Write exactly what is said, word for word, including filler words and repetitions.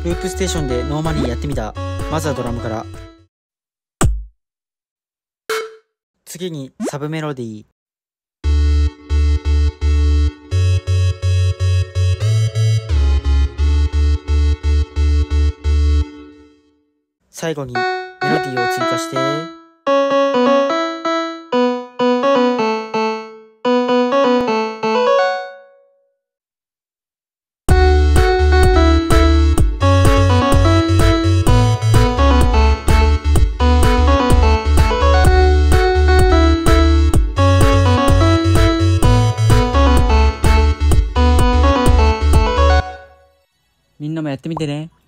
ループステーションでノーマニーやってみた。まずはドラムから。次にサブメロディー。最後にメロディーを追加して、みんなもやってみてね。